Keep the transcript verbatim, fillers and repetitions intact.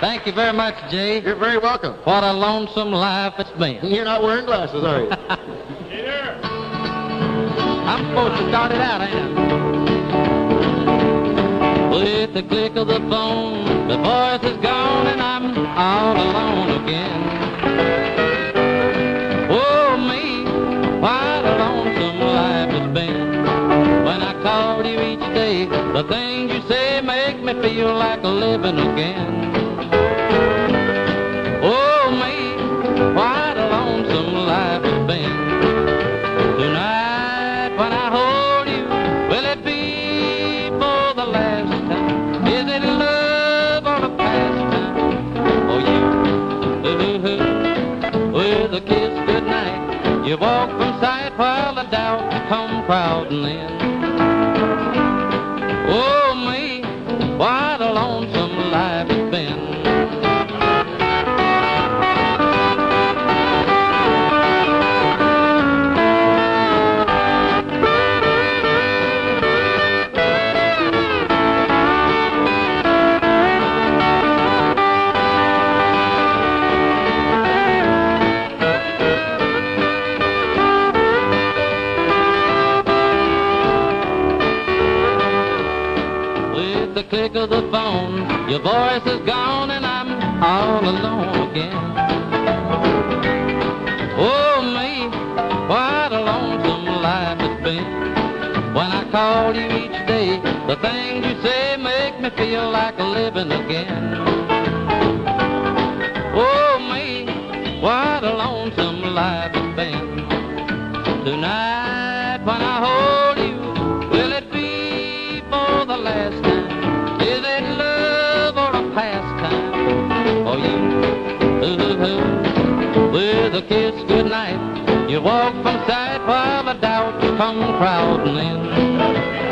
Thank you very much, Jay. You're very welcome. What a lonesome life it's been. You're not wearing glasses, are you? I'm supposed to start it out, ain't I? With the click of the phone, the voice is gone and I'm all alone again. Oh, me, what a lonesome life it's been. When I call you each day, the things you say make me feel like living again. Oh, me, what a lonesome life it's been. Tonight when I hold you, will it be for the last time? Is it love or a pastime? Oh, you, ooh, with a kiss goodnight, you walk from sight while the doubts come crowding in. Oh, me, what a lonesome life it's been. The click of the phone, your voice is gone and I'm all alone again. Oh, me, what a lonesome life it's been. When I call you each day, the things you say make me feel like living again. Oh, me, what a lonesome life it's been. Tonight when I hold you, will it be for the last time? Is it love or a pastime? Oh, you, ooh, ooh, with a kiss goodnight, you walk from sight while the doubts come crowding in.